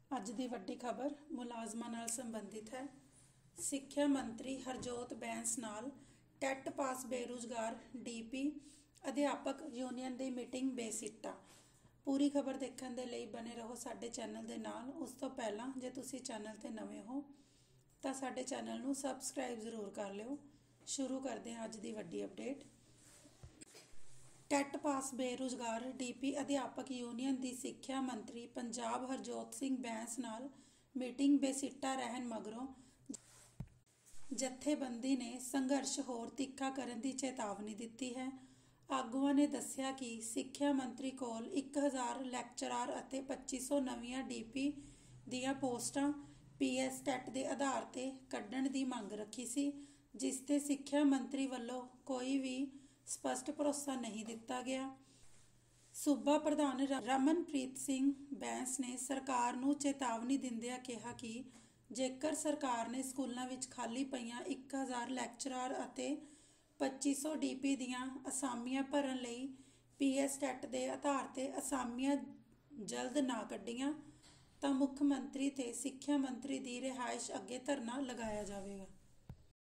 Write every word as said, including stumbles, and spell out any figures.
ਅੱਜ ਦੀ ਵੱਡੀ ਖਬਰ ਮੁਲਾਜ਼ਮਾਂ ਨਾਲ ਸੰਬੰਧਿਤ ਹੈ। ਸਿੱਖਿਆ ਮੰਤਰੀ ਹਰਜੋਤ ਬੈਂਸ ਨਾਲ ਟੈਟ ਪਾਸ ਬੇਰੁਜ਼ਗਾਰ ਡੀਪੀ ਅਧਿਆਪਕ ਯੂਨੀਅਨ ਦੀ ਮੀਟਿੰਗ ਬੇਸਿੱਟਾ। ਪੂਰੀ ਖਬਰ ਦੇਖਣ ਦੇ ਲਈ ਬਣੇ ਰਹੋ ਸਾਡੇ ਚੈਨਲ ਦੇ ਨਾਲ। ਉਸ ਤੋਂ ਪਹਿਲਾਂ ਜੇ ਤੁਸੀਂ ਚੈਨਲ ਤੇ ਨਵੇਂ ਹੋ ਤਾਂ ਸਾਡੇ ਚੈਨਲ ਨੂੰ ਸਬਸਕ੍ਰਾਈਬ ਜ਼ਰੂਰ ਕਰ ਲਿਓ। ਸ਼ੁਰੂ ਕਰਦੇ ਹਾਂ ਅੱਜ ਦੀ ਵੱਡੀ ਅਪਡੇਟ। ਟੈਟ ਪਾਸ ਬੇਰੁਜ਼ਗਾਰ ਡੀਪੀ ਅਧਿਆਪਕ ਯੂਨੀਅਨ ਦੀ ਸਿੱਖਿਆ ਮੰਤਰੀ ਪੰਜਾਬ ਹਰਜੋਤ ਸਿੰਘ ਬੈਂਸ ਨਾਲ ਮੀਟਿੰਗ ਬੇਸਿੱਟਾ ਰਹਿਣ ਮਗਰੋਂ ਜਥੇਬੰਦੀ ਨੇ ਸੰਘਰਸ਼ ਹੋਰ ਤਿੱਖਾ ਕਰਨ ਦੀ ਚੇਤਾਵਨੀ ਦਿੱਤੀ ਹੈ। ਆਗੂਆਂ ਨੇ ਦੱਸਿਆ ਕਿ ਸਿੱਖਿਆ ਮੰਤਰੀ ਕੋਲ ਇੱਕ ਹਜ਼ਾਰ ਲੈਕਚਰਾਰ ਅਤੇ ਪੱਚੀ ਸੌ ਨਵੀਆਂ ਡੀਪੀ ਦੀਆਂ ਪੋਸਟਾਂ ਪੀਐਸ ਟੈਟ ਦੇ ਆਧਾਰ ਤੇ ਕੱਢਣ ਦੀ ਮੰਗ ਰੱਖੀ ਸੀ, ਜਿਸ ਤੇ ਸਿੱਖਿਆ ਮੰਤਰੀ ਵੱਲੋਂ ਕੋਈ ਵੀ ਸਪਸ਼ਟ ਭਰੋਸਾ ਨਹੀਂ ਦਿੱਤਾ ਗਿਆ। ਸੂਬਾ ਪ੍ਰਧਾਨ ਰਮਨਪ੍ਰੀਤ ਸਿੰਘ ਬੈਂਸ ਨੇ ਸਰਕਾਰ ਨੂੰ ਚੇਤਾਵਨੀ ਦਿੰਦਿਆਂ ਕਿਹਾ ਕਿ ਜੇਕਰ ਸਰਕਾਰ ਨੇ ਸਕੂਲਾਂ ਵਿੱਚ ਖਾਲੀ ਪਈਆਂ ਇੱਕ ਹਜ਼ਾਰ ਲੈਕਚਰਾਰ ਅਤੇ ਪੱਚੀ ਸੌ ਡੀਪੀ ਦੀਆਂ ਅਸਾਮੀਆਂ ਭਰਨ ਲਈ ਪੀਐਸ ਟੈਟ ਦੇ ਆਧਾਰ ਤੇ ਅਸਾਮੀਆਂ ਜਲਦ ਨਾ ਕੱਢੀਆਂ ਤਾਂ ਮੁੱਖ ਮੰਤਰੀ ਤੇ ਸਿੱਖਿਆ ਮੰਤਰੀ ਦੀ ਰਿਹਾਇਸ਼ ਅੱਗੇ ਧਰਨਾ ਲਗਾਇਆ ਜਾਵੇਗਾ।